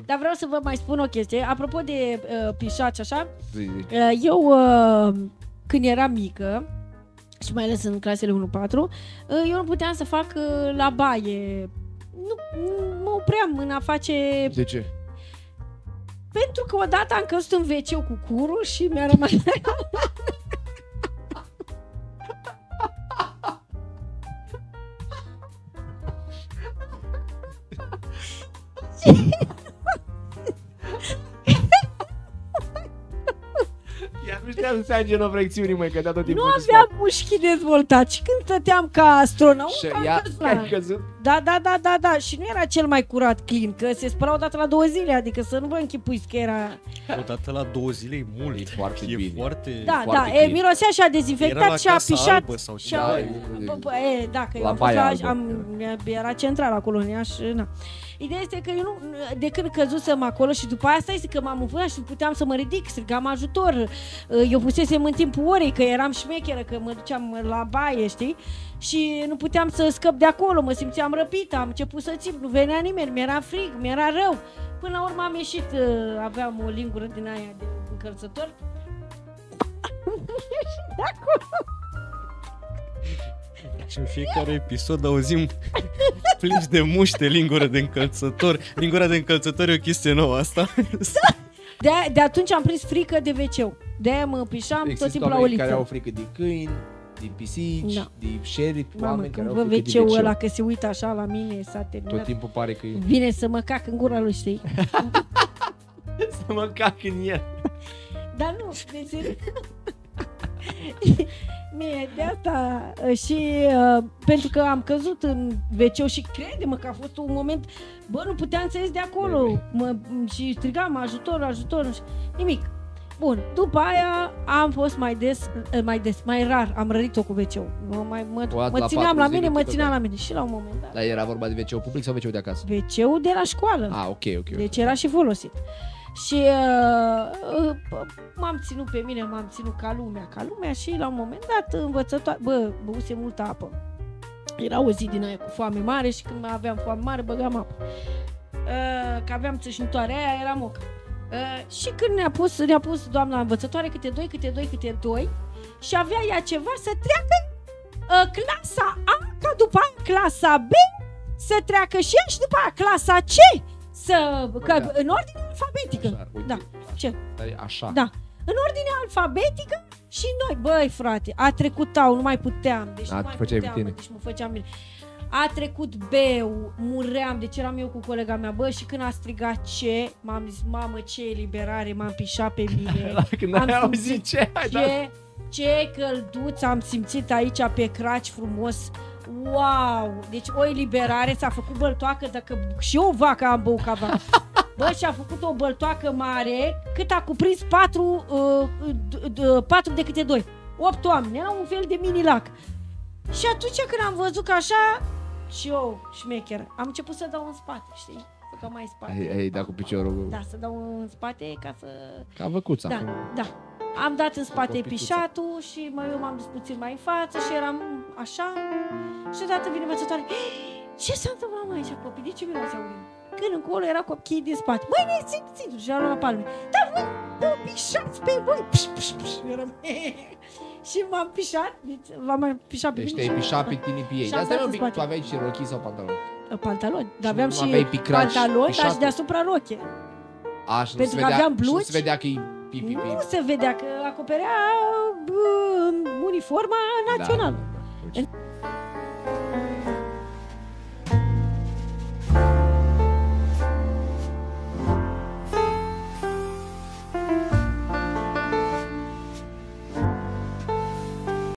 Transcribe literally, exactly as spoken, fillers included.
Dar vreau să vă mai spun o chestie. Apropo de uh, pișaci, așa, uh, eu uh, când eram mică, și mai ales în clasele unu patru, uh, eu nu puteam să fac uh, la baie. Nu, mă opream în a face... De ce? Pentru că odată am căzut în ve ce cu curul și mi-a rămas... Ea nu știa să se ia genoflexiunii, măi, că dea tot timpul. Nu aveam mușchi dezvoltați și când stăteam ca astronaut, și am ea căzut. a căzut? Da, da, da, da, da. Și nu era cel mai curat clean, că se spăla odată la două zile, adică să nu vă închipuiți că era... Odată la două zile e mult. E foarte e bine. Foarte... Da, foarte da, clean. e, mirosea și a dezinfectat și a pișat. Sau Și a... Da, Bă, bă, e, da, că eu la am fost Baia la... Albă. Am, era central acolo în Iași, na. Ideea este că eu nu, de când căzusem acolo și după asta este că m-am înfărat și nu puteam să mă ridic, strigam ajutor. Eu fusesem în timpul orei, că eram șmecheră, că mă duceam la baie, știi? Și nu puteam să scăp de acolo, mă simțeam răpită, am început să țip, nu venea nimeni, mi-era frig, mi-era rău. Până la urmă am ieșit, aveam o lingură din aia de încălțător. De acolo. Și în fiecare episod auzim plângi de muște, lingură de încălțător. Lingura de încălțător e o chestie nouă asta. De, de atunci am prins frică de ve ce. De-aia mă pișam Există tot timpul la o oameni liță. care au frică de câini, de pisici, Da. de șerifi, Mamă, oameni când care vă au frică de ve ce-ul ve ce. ăla că se uită așa la mine, s-a terminat. Tot timpul pare că e... Vine să mă cac în gura lui, știi? să mă cac în el. Dar nu, de serios. Mie, de asta și uh, pentru că am căzut în ve ce și crede-mă că a fost un moment, bă, nu puteam să ies de acolo mă, și strigam ajutor, ajutor, nu știu, nimic. Bun, după aia am fost mai des, mai des, mai rar, am rărit-o cu ve ce-ul. Mă, mai, mă, O dată mă la țineam la patru mine, zile, mă tot țineam așa. la mine și la un moment dat. Dar era vorba de ve ce public sau ve ce de acasă? ve ce-ul de la școală. Ah, ok, ok. ok. Deci era și folosit. Și uh, uh, m-am ținut pe mine, m-am ținut ca lumea, ca lumea și la un moment dat învățătoare, bă, băuse multă apă. Era o zi din aia cu foame mare și când aveam foame mare băgam apă. Uh, că aveam țâșnitoarea aia, era moca. Uh, și când ne-a pus, ne-a pus doamna învățătoare câte doi, câte doi, câte doi și avea ea ceva să treacă uh, clasa A, ca după aia clasa B, să treacă și ea și după aia clasa C. Să, că, Da. în ordine alfabetică. Așa, uite, Da. așa. Ce? Dar e așa. Da. În ordine alfabetică și noi, băi frate, a trecut tau, nu mai puteam. Deci A, nu te mai făceai puteam, bine. mă, deci mă făceam bine. A trecut B-ul, muream, deci eram eu cu colega mea, bă, și când a strigat ce, m-am zis, mamă, ce eliberare, m-am pișat pe mine. La când Am ai auzit simțit ce ai dat. Ce, ce călduț am simțit aici pe craci frumos. Wow! Deci o eliberare, s-a făcut băltoacă, dacă și o vacă am băut ca vacă. Bă, și-a făcut o băltoacă mare, cât a cuprins patru, uh, d- d- patru de câte doi. Opt oameni, era un fel de mini-lac. Și atunci când am văzut că așa, și eu, șmecher, am început să dau în spate, știi? Să dau mai în spate. Ai, ai dat cu piciorul. Da, să dau în spate ca să... Ca văcuța. Da, da. Am dat în spate Copicuță. pișatul și mă, eu m-am dus puțin mai în față și eram așa. Și deodată vine învățătoare. Ce s-a întâmplat mai aici, copii? De ce mi se aude? Când încolo era copiii din spate. Măi, ne țin, țin, și a luat la palme. Dar voi, vă pișați pe voi. Pș, pș, pș. Eram... și m-am pișat. Deci, v-am mai pișat pe Deci mine. te-ai și- pișat pe tine pe ei. Și Dar am stai dat un în pic, spate. tu aveai și rochii sau pantaloni? Pantaloni. Dar Și aveam nu și aveai picraci, pantaloni, dar și pișatul? deasupra roche. A, și nu Pentru se că vedea, aveam și nu blugi. se vedea că e pipi, pipi. Nu se vedea că acoperea uh, uniforma națională. Da, da, da.